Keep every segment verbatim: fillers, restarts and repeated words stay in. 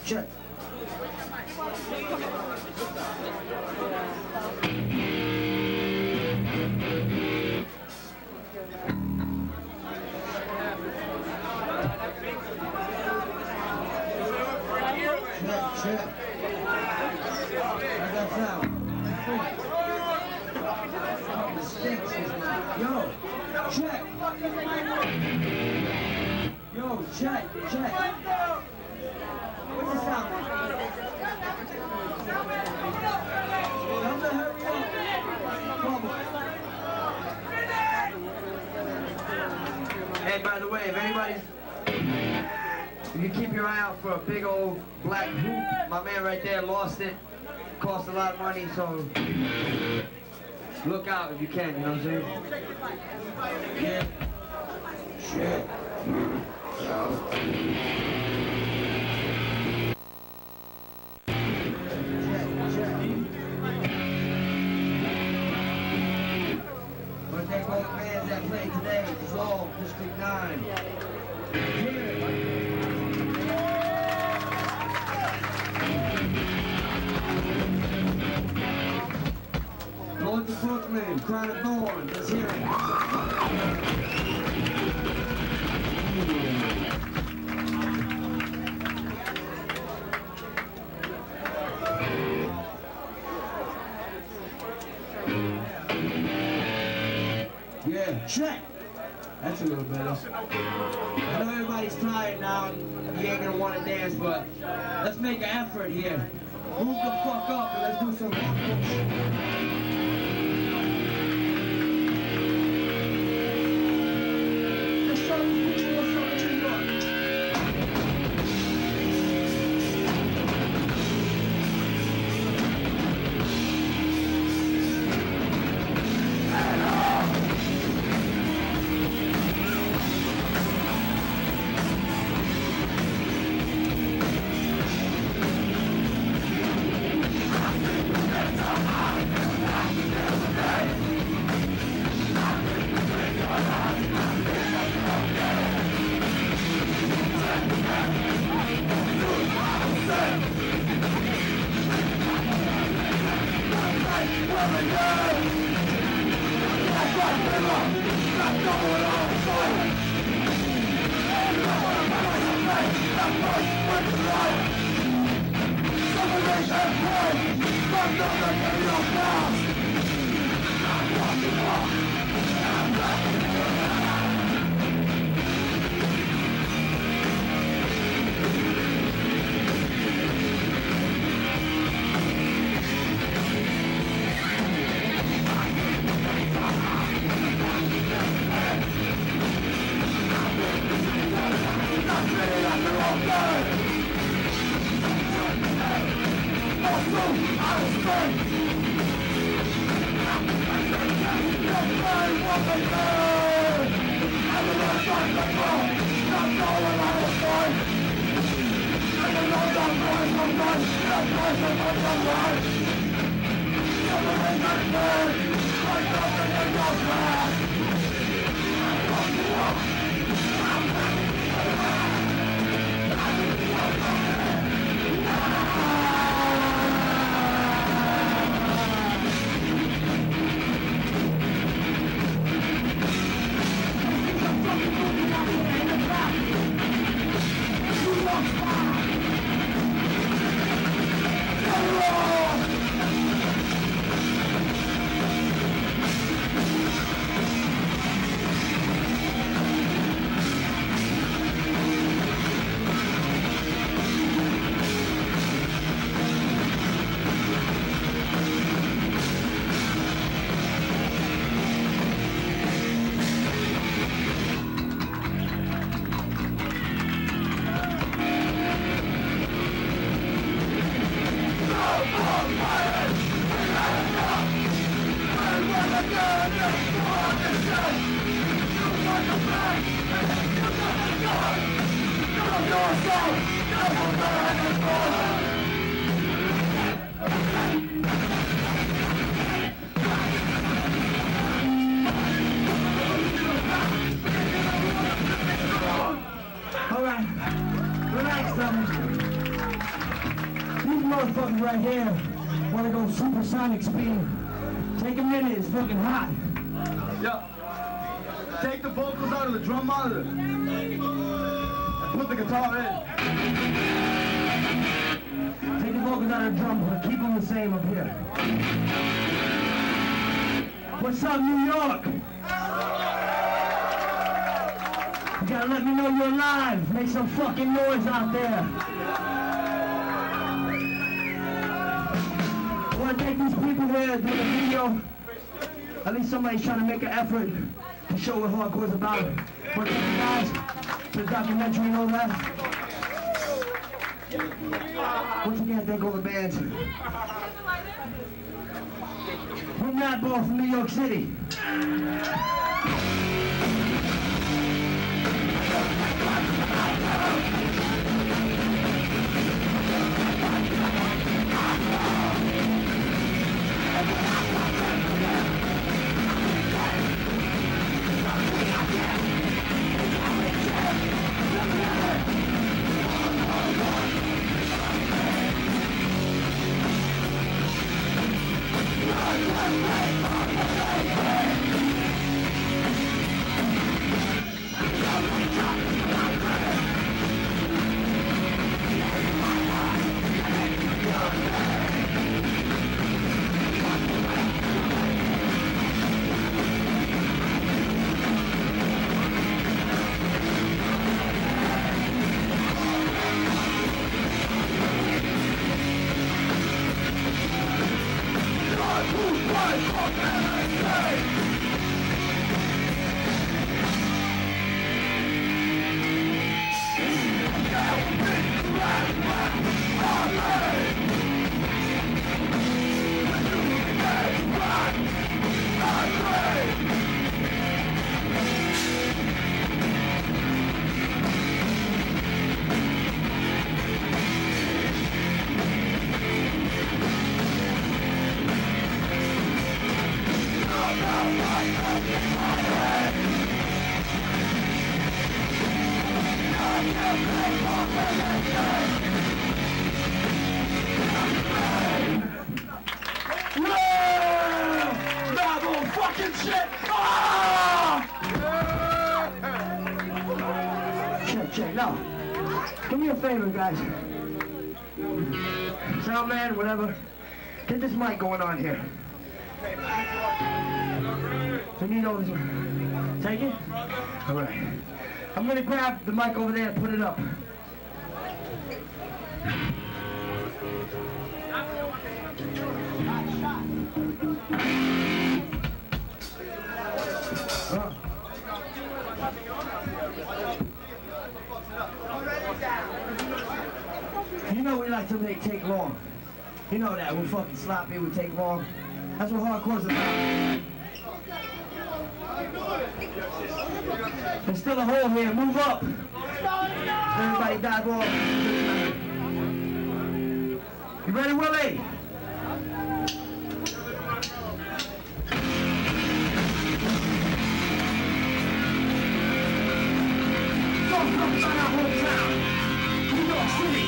check. Check, check. How's that sound? The stinks is like, yo, check. Yo, check, check. What's the sound? Tell them to hurry up. Trouble. Hey, by the way, if anybody's, if you keep your eye out for a big old black hoop, my man right there lost it. Cost a lot of money, so look out if you can, you know what I'm saying? Yeah. Shit. But they call the bands that play today, Dissolve, District nine. Going to Brooklyn, Crown of Thorns, let's hear it. Yeah, check. That's a little better. I know everybody's tired now and you ain't gonna want to dance, but let's make an effort here. Move the fuck up and let's do some rock. All right, relax, fellas. motherfuckers right here wanna go supersonic speed. Take a minute, it's fucking hot. Yeah. Take the vocals out of the drum monitor and put the guitar in. Take the vocals out of the drum, but keep them the same up here. What's up, New York? You gotta let me know you're alive. Make some fucking noise out there. I wanna thank these people here doing the video. At least somebody's trying to make an effort to show what hardcore's about. But thank you guys for the documentary and all that. Once again, thank all the bands. We're Madball from New York City. Check, no. Do me a favor, guys. Sound man, whatever. Get this mic going on here. We need all this. Take it? All right. I'm gonna grab the mic over there and put it up. Uh. You know we like to make take long. You know that. We're fucking sloppy, we take long. That's what hardcore's about. There's still a hole here. Move up. Everybody dive off. You ready, Willie? Don't come by our hometown, New York City.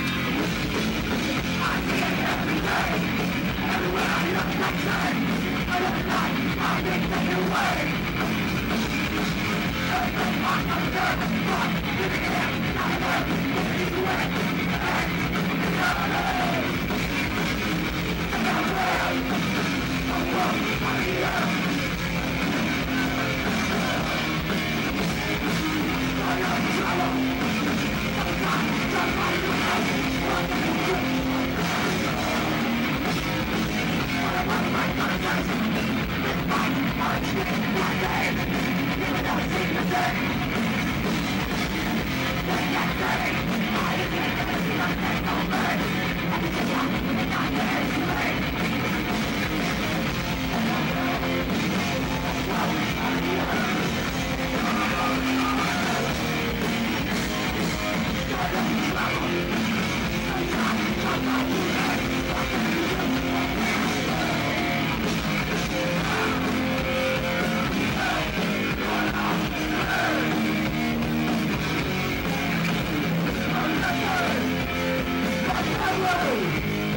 I see it every day. Everywhere I look, I turn. I look like I've been taken away. Everything I'm concerned with, living in it, not alone, living away. Hey!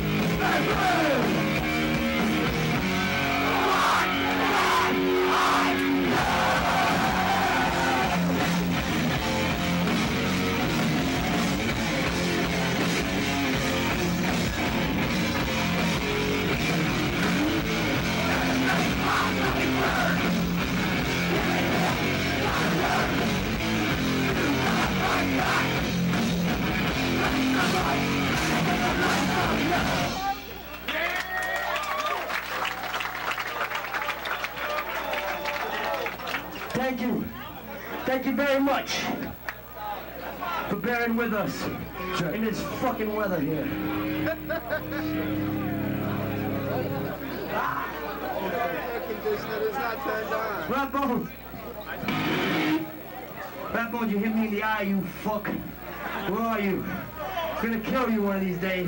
Thank you. Thank you very much for bearing with us in this fucking weather here. Madball. Madball, you hit me in the eye, you fuck. Where are you? It's gonna kill you one of these days.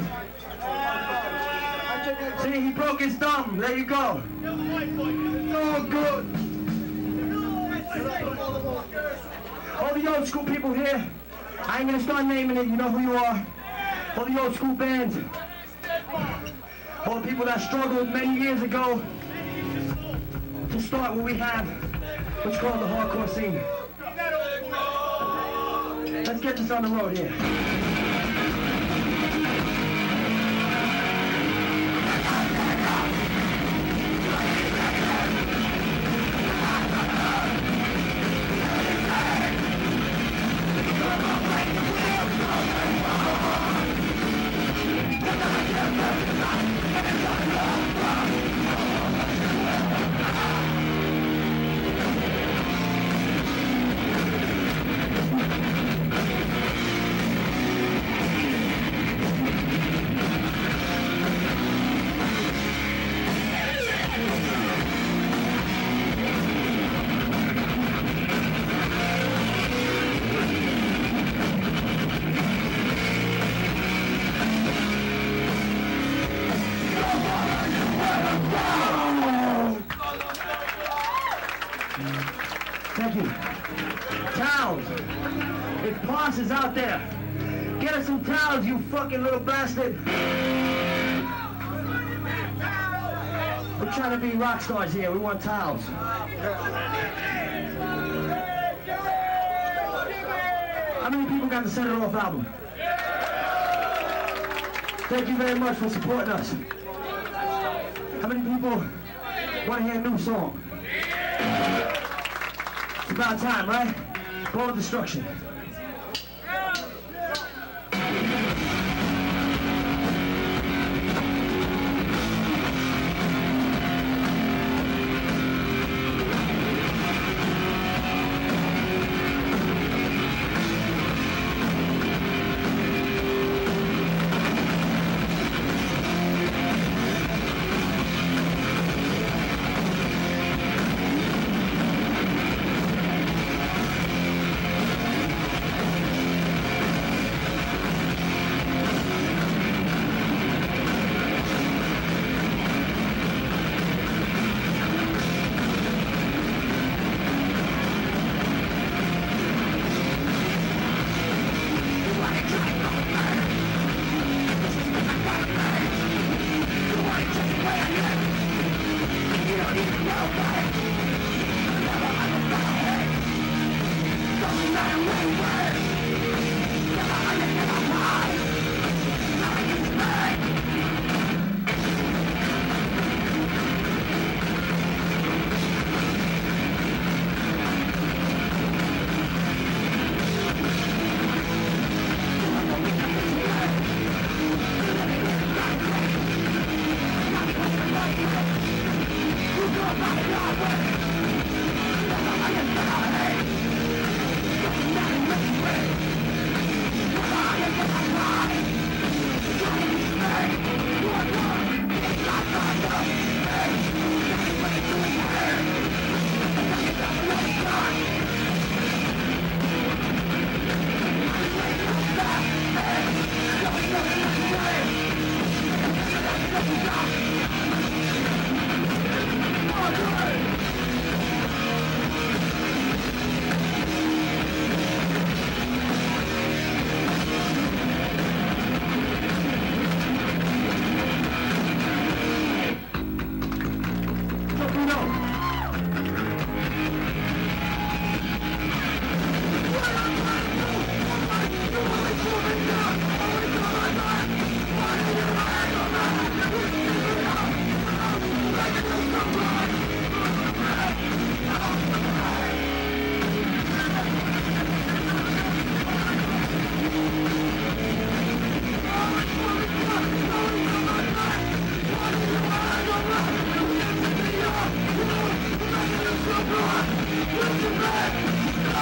See, he broke his thumb. There you go. Oh, good. All the old school people here, I ain't gonna start naming it, you know who you are. All the old school bands. All the people that struggled many years ago to start what we have, what's called the hardcore scene. Let's get this on the road here. Thank you. Towels. If Poss is out there, get us some towels, you fucking little bastard. We're trying to be rock stars here. We want towels. How many people got the Set It Off album? Thank you very much for supporting us. How many people want to hear a new song? It's about time, right? Ball of Destruction.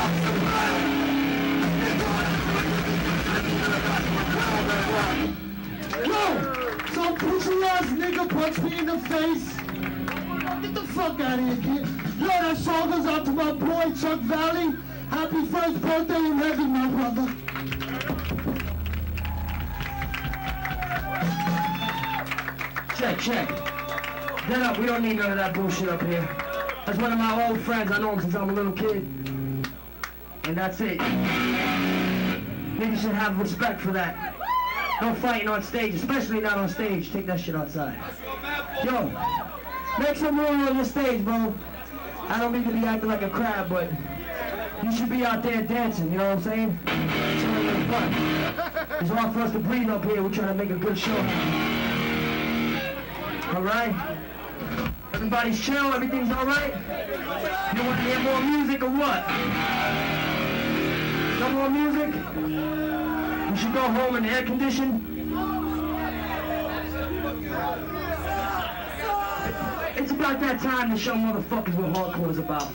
Some pussy ass nigga punched me in the face. Get the fuck out of here, kid. Yo, that song goes out to my boy Chuck Valley. Happy first birthday in heaven, my brother. Check, check. Get up, we don't need none of that bullshit up here. That's one of my old friends, I know him since I'm a little kid. And that's it. Niggas should have respect for that. No fighting on stage, especially not on stage. Take that shit outside. Yo, make some room on the stage, bro. I don't mean to be acting like a crab, but you should be out there dancing, you know what I'm saying? It's really really fun. It's hard for us to breathe up here. We're trying to make a good show. Alright? Everybody's chill, everything's alright? You want to hear more music or what? No more music? We should go home in the air condition. It's about that time to show motherfuckers what hardcore is about.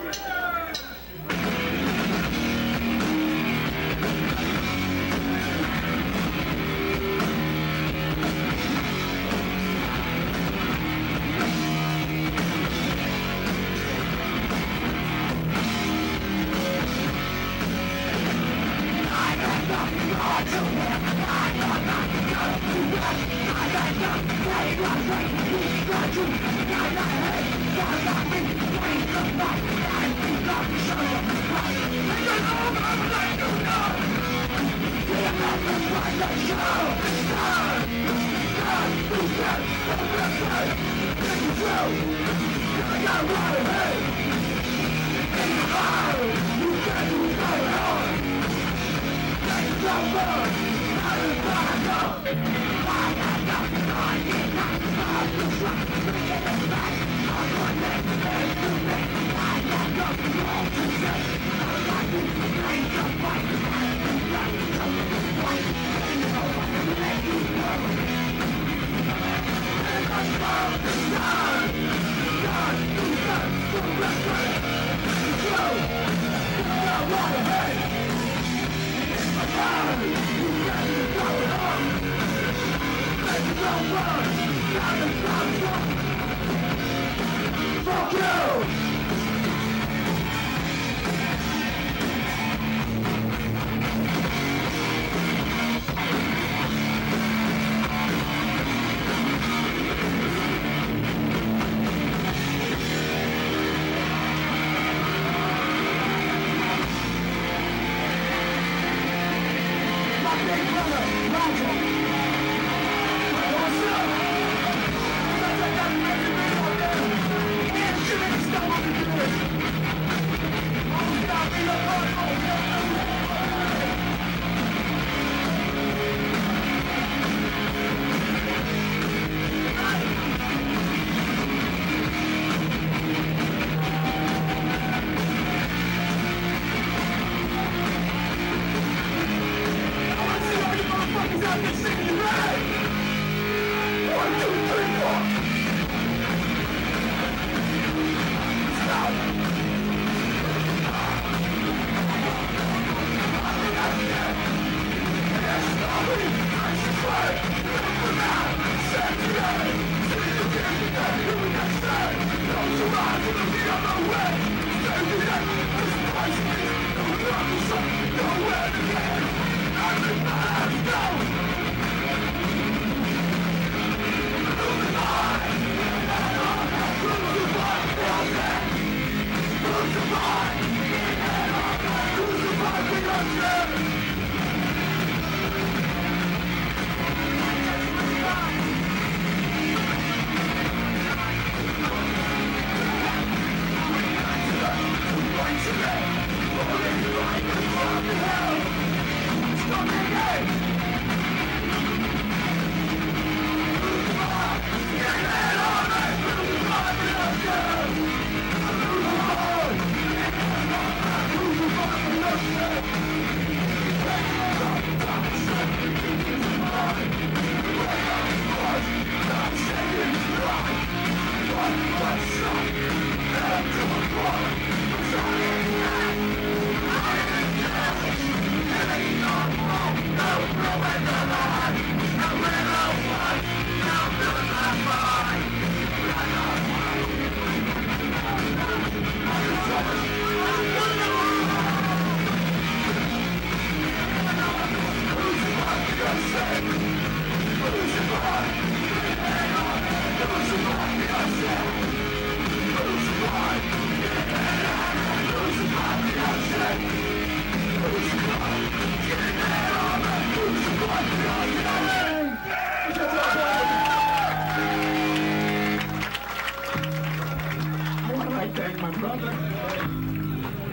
Fuck you! Out this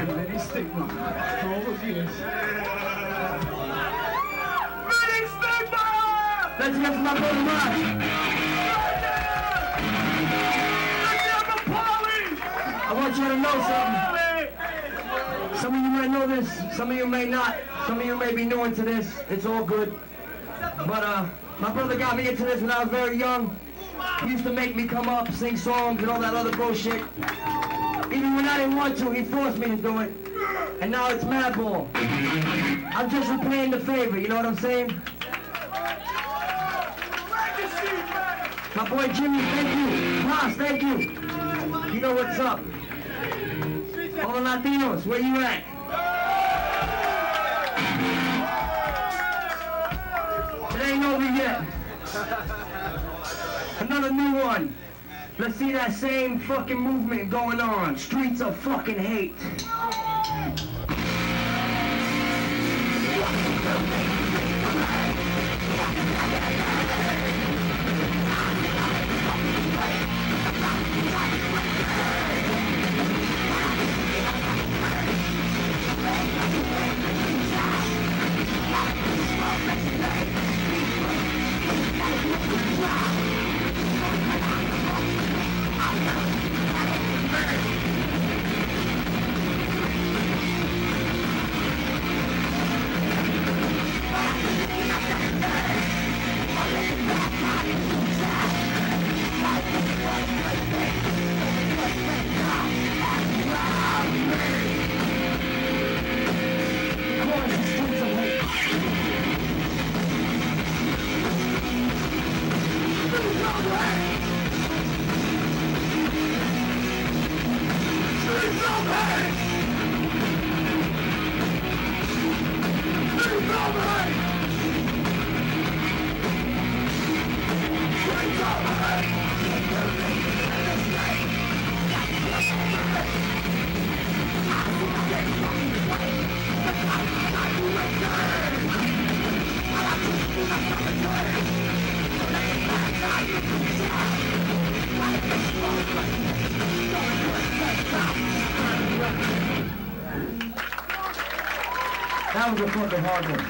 Many stigma for all those years. Many stigma! Let's hear from my brother Mark. Let's hear from Paulie! I want you to know something. Some of you might know this, some of you may not. Some of you may be new into this. It's all good. But uh, my brother got me into this when I was very young. He used to make me come up, sing songs and all that other bullshit. Even when I didn't want to, he forced me to do it. And now it's Madball. I'm just repaying the favor, you know what I'm saying? My boy Jimmy, thank you. Ross, thank you. You know what's up. All the Latinos, where you at? It ain't over yet. Another new one. Let's see that same fucking movement going on. Streets of fucking hate. That was a fucking hard one.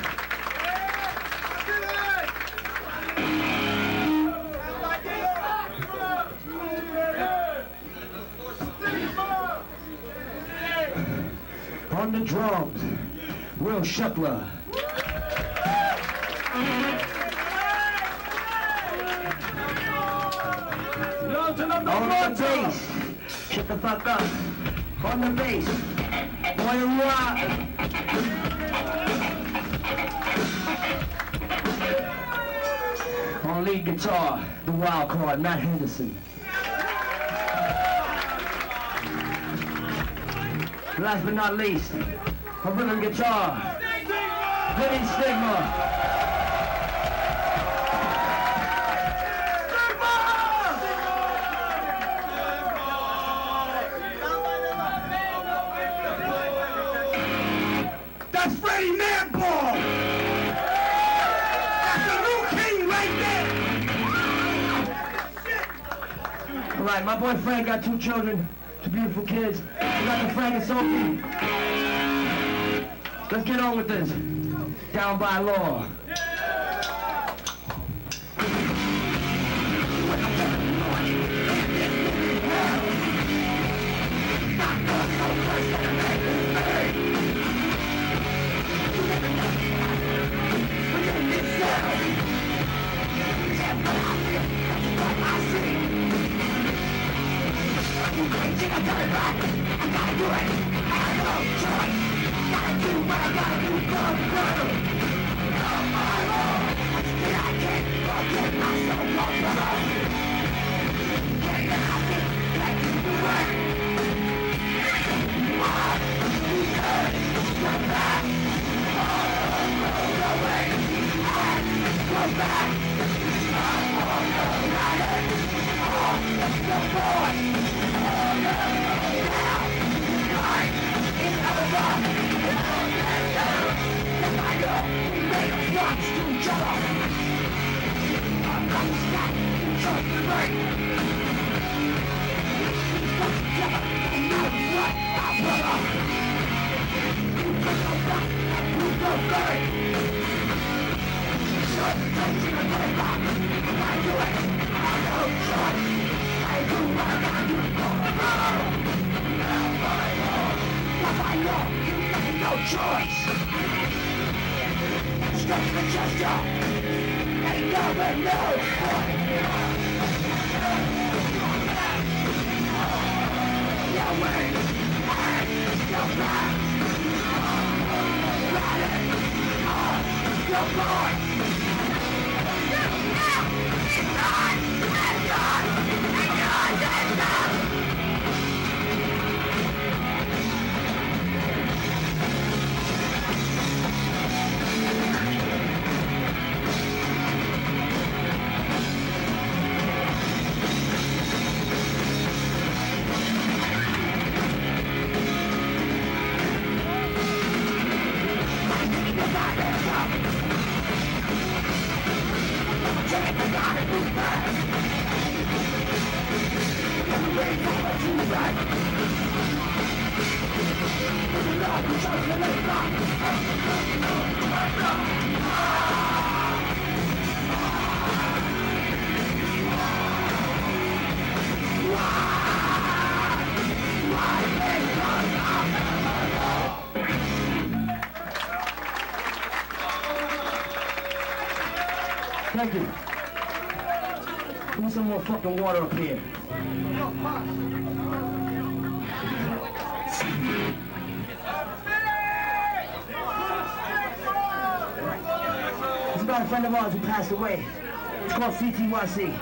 On the drums, Will Shuckler. On the bass, shut the fuck up. On the bass, Boy Rock. On lead guitar, the wild card, Matt Henderson. Last but not least, on rhythm guitar, Vinny Stigma. That's Freddie Madball! That's the new king right there! Alright, my boy Frank got two children, two beautiful kids. We got the Frank and Sophie. Let's get on with this. Down by law. I Thank you. Give me some more fucking water up here. It's about a friend of ours who passed away. It's called C T Y C.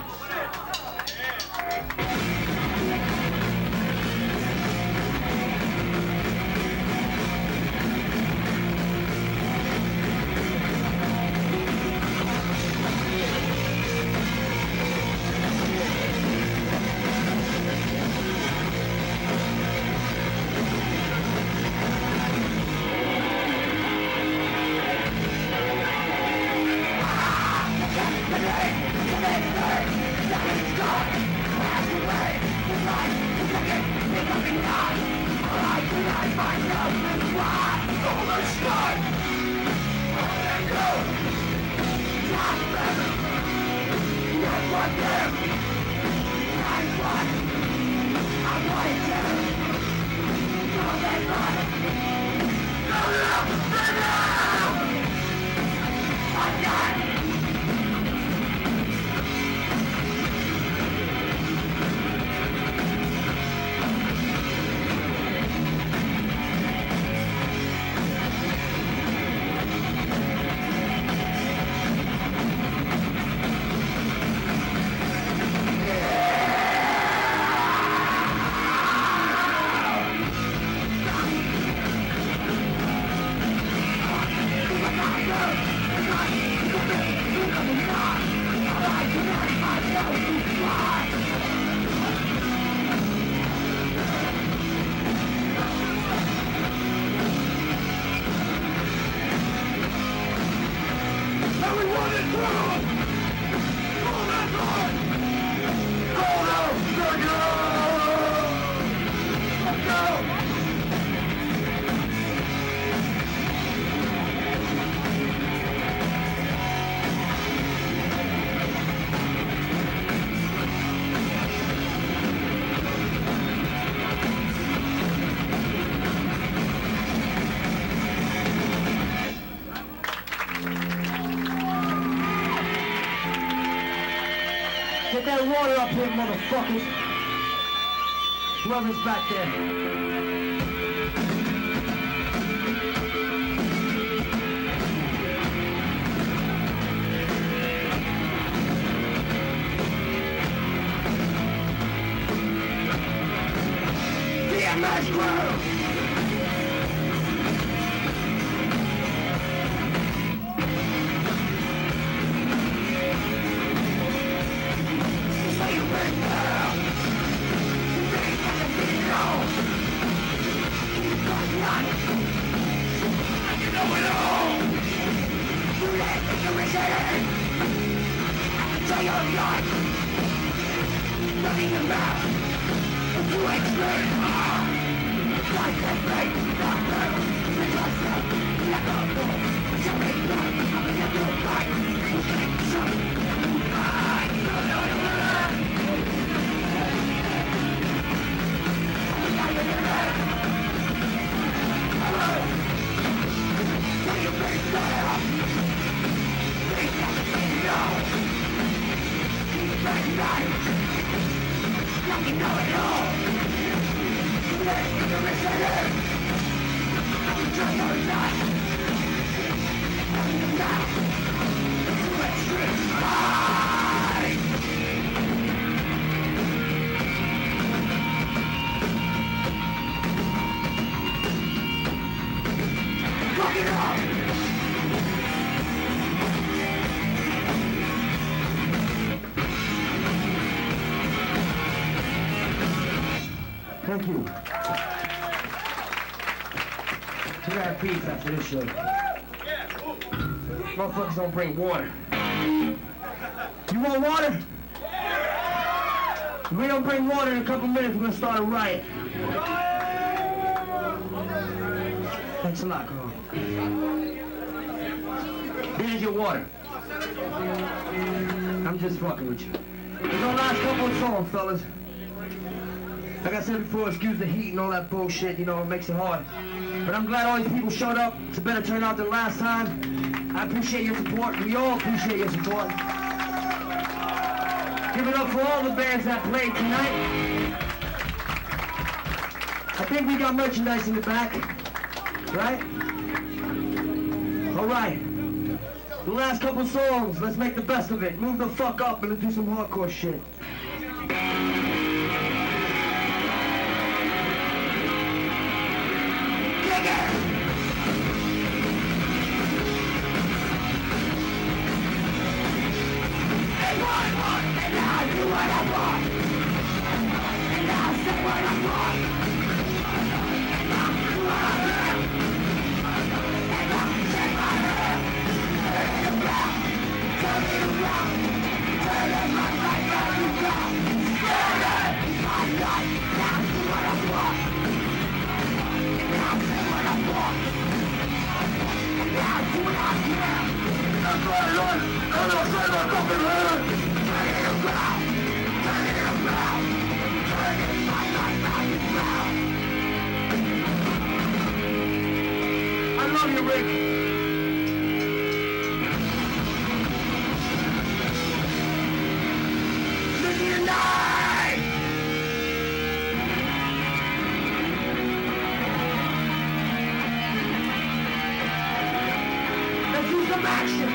Get that water up here, motherfuckers. Whoever's back there. D M S crew! Thank you. So we have peace after this show. Motherfuckers don't bring water. You want water? If we don't bring water in a couple minutes, we're gonna start a riot. Thanks a lot, Carl. Here's your water. I'm just fucking with you. It's our last couple of songs, fellas. Like I said before, excuse the heat and all that bullshit, you know, it makes it hard. But I'm glad all these people showed up. It's a better turnout than last time. I appreciate your support. We all appreciate your support. Give it up for all the bands that played tonight. I think we got merchandise in the back, right? All right. The last couple songs, let's make the best of it. Move the fuck up and let's do some hardcore shit. I love you, Rick. Let's do some action.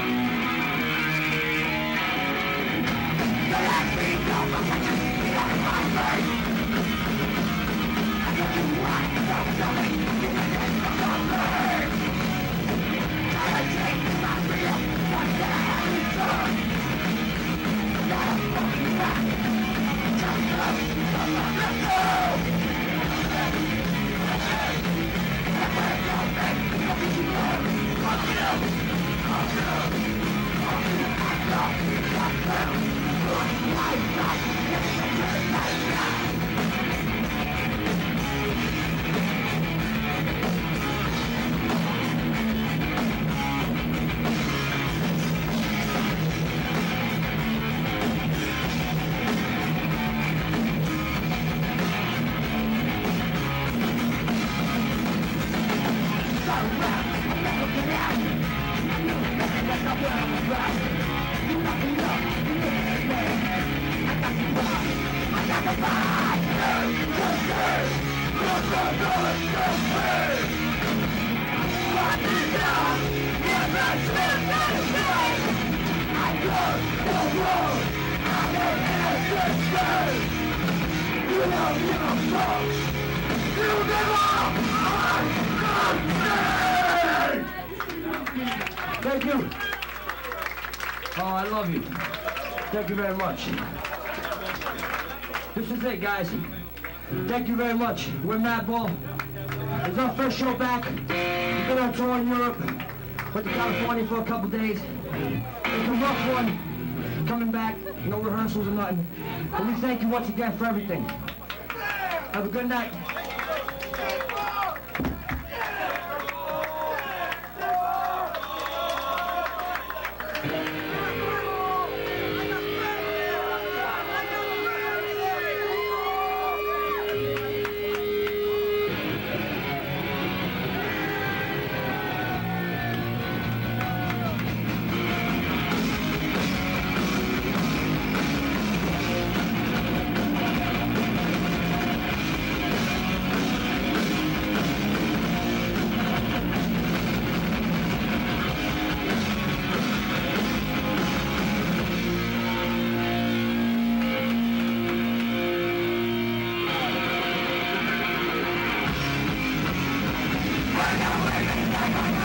Thank you. Oh, I love you. Thank you very much. This is it, guys. Thank you very much. We're Madball. It's our first show back. We've been on tour in Europe. Went to California for a couple days. It's a rough one. Coming back, no rehearsals or nothing. But we thank you once again for everything. Have a good night.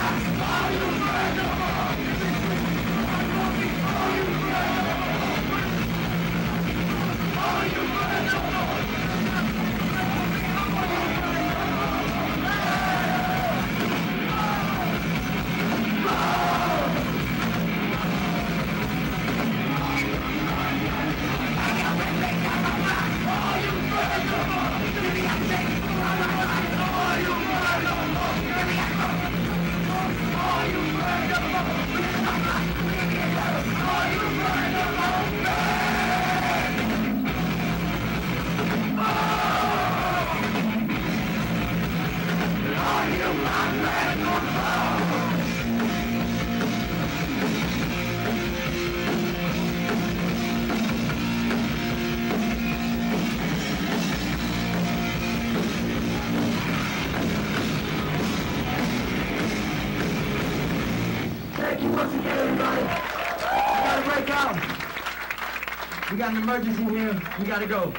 We got an emergency here. We gotta go.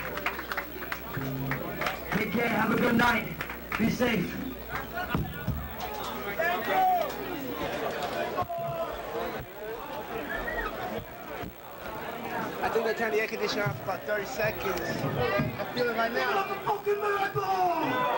Take care. Have a good night. Be safe. I think they turned the air conditioner on for about thirty seconds. I feel it right now. Fucking Madball!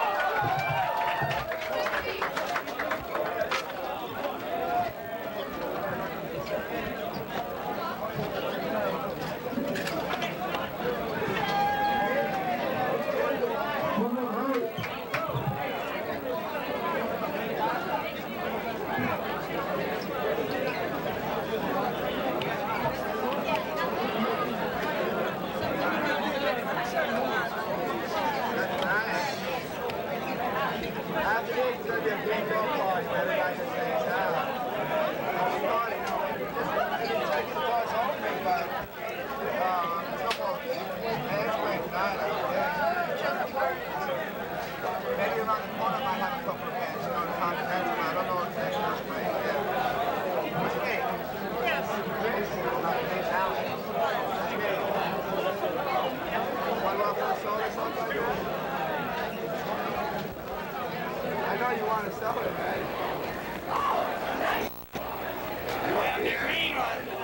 I know you want to sell it, man. You want your